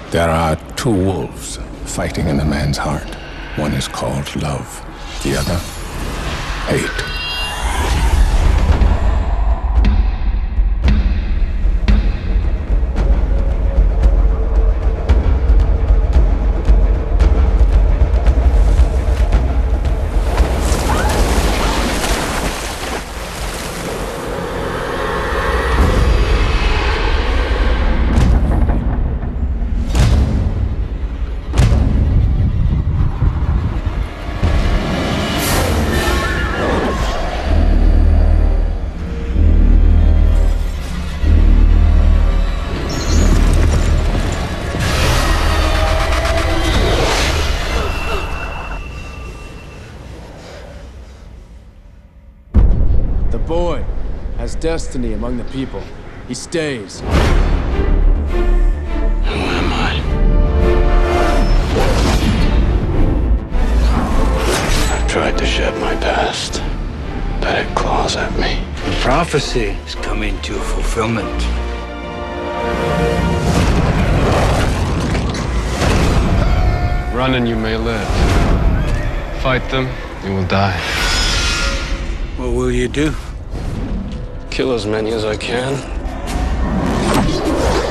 There are two wolves fighting in a man's heart. One is called love, the other, hate. The boy has destiny among the people. He stays. Who am I? I've tried to shed my past, but it claws at me. The prophecy is coming to fulfillment. Run and you may live. Fight them, you will die. What will you do? Kill as many as I can.